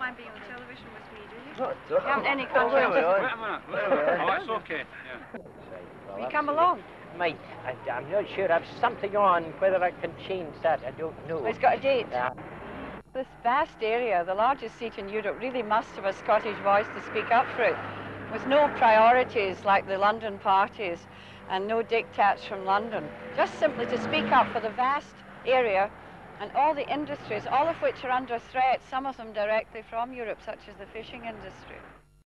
mind being on television with me, do you? No, You haven't any conscience. Wait a minute. Oh, it's okay. Yeah. Will you come along? Might. I'm not sure. I've something on. Whether I can change that, I don't know. Oh, he's got a date. Yeah. This vast area, the largest seat in Europe, really must have a Scottish voice to speak up for it, with no priorities like the London parties and no diktats from London. Just simply to speak up for the vast area and all the industries, all of which are under threat, some of them directly from Europe, such as the fishing industry.